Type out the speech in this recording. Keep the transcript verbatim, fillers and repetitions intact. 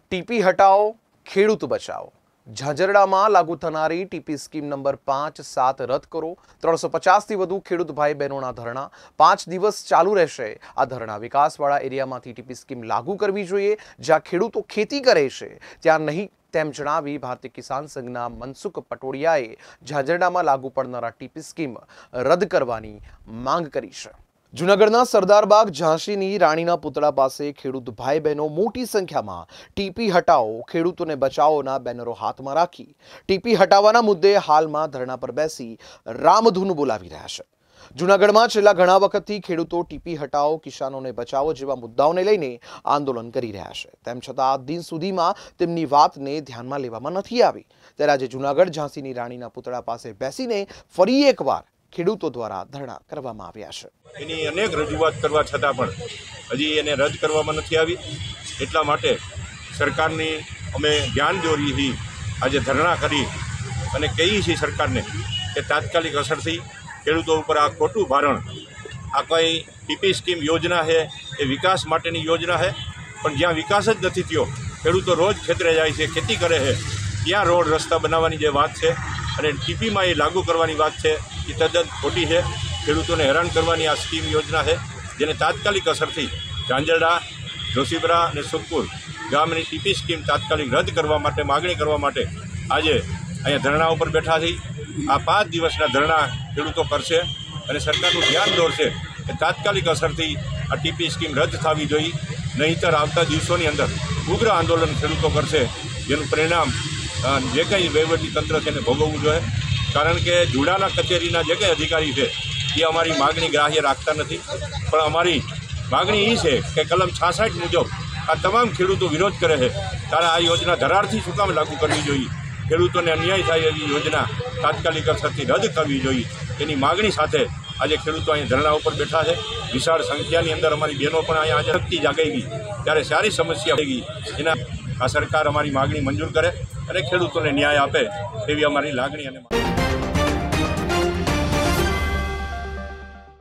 TP હટાવો, ખેડૂત બચાવો। ઝાંઝરડામાં લાગુ થનારી ટીપી સ્કીમ નંબર પાંચ સાત રદ કરો। ત્રણસો પચાસથી વધુ ખેડૂત ભાઈ બહેનોના ધરણા પાંચ દિવસ ચાલુ રહેશે। આ ધરણા વિકાસવાળા એરિયામાંથી ટીપી સ્કીમ લાગુ કરવી જોઈએ, જ્યાં ખેડૂતો ખેતી કરે છે ત્યાં નહીં તેમ જણાવી ભારતીય કિસાન સંઘના મનસુખ પટોડિયાએ ઝાંઝરડામાં લાગુ પડનારા ટીપી સ્કીમ રદ કરવાની માંગ કરી છે। જૂનાગઢના સરદારબાગ ઝાંસીની રાણીના પુતળા પાસે ખેડૂત ભાઈ બહેનો મોટી સંખ્યામાં ટીપી હટાવો, ખેડૂતોને બચાવોના બેનરો હાથમાં રાખી ટીપી હટાવવાના મુદ્દે હાલમાં ધરણા પર બેસી રામધૂન બોલાવી રહ્યા છે। જૂનાગઢમાં છેલ્લા ઘણા વખતથી ખેડૂતો ટીપી હટાવો, કિસાનોને બચાવો જેવા મુદ્દાઓને લઈને આંદોલન કરી રહ્યા છે। તેમ છતાં આ દિન સુધીમાં તેમની વાતને ધ્યાનમાં લેવામાં નથી આવી। ત્યારે આજે જૂનાગઢ ઝાંસીની રાણીના પુતળા પાસે બેસીને ફરી એકવાર ખેડૂતો દ્વારા ધરણા કરવામાં આવ્યા છે। એની અનેક રજૂઆત કરવા છતાં પણ હજી એને રદ કરવામાં નથી આવી। એટલા માટે સરકારની અમે ધ્યાન દોરી હતી, આજે ધરણા કરી અને કહીએ છીએ સરકારને કે તાત્કાલિક અસરથી ખેડૂતો ઉપર આ ખોટું ભારણ, આ કંઈ ટીપી સ્કીમ યોજના છે એ વિકાસ માટેની યોજના છે, પણ જ્યાં વિકાસ જ નથી થયો, ખેડૂતો રોજ ખેતરે જાય છે, ખેતી કરે છે, ત્યાં રોડ રસ્તા બનાવવાની જે વાત છે અને ટીપીમાં એ લાગુ કરવાની વાત છે એ તદ્દન ખોટી છે। ખેડૂતોને હેરાન કરવાની આ સ્કીમ યોજના છે, જેને તાત્કાલિક અસરથી ઝાંઝરડા, જોશીપરા અને સુખપુર ગામની ટીપી સ્કીમ તાત્કાલિક રદ કરવા માટે માગણી કરવા માટે આજે અહીંયા ધરણા ઉપર બેઠા છીએ। આ પાંચ દિવસના ધરણા ખેડૂતો કરશે અને સરકારનું ધ્યાન દોરશે કે તાત્કાલિક અસરથી આ ટીપી સ્કીમ રદ થવી જોઈએ, નહીંતર આવતા દિવસોની અંદર ઉગ્ર આંદોલન ખેડૂતો કરશે, જેનું પરિણામ જે કંઈ વહીવટી તંત્ર છે એને ભોગવવું જોઈએ। કારણ કે જુડાના કચેરીના જે કંઈ અધિકારી છે એ અમારી માગણી ગ્રાહ્ય રાખતા નથી, પણ અમારી માગણી એ છે કે કલમ છાસઠ મુજબ આ તમામ ખેડૂતો વિરોધ કરે છે, ત્યારે આ યોજના ધરારથી શું કામ લાગુ કરવી જોઈએ? ખેડૂતોને અન્યાય થાય એવી યોજના તાત્કાલિક અસરથી રદ કરવી જોઈએ, એની માગણી સાથે આજે ખેડૂતો અહીંયા ધરણા ઉપર બેઠા છે। વિશાળ સંખ્યાની અંદર અમારી બહેનો પણ અહીંયા આજે શક્તિ જાગાઈ ગઈ, ત્યારે સારી સમસ્યા થઈ ગઈ, એના આ સરકાર અમારી માગણી મંજૂર કરે અને ખેડૂતોને ન્યાય આપે એવી અમારી લાગણી અને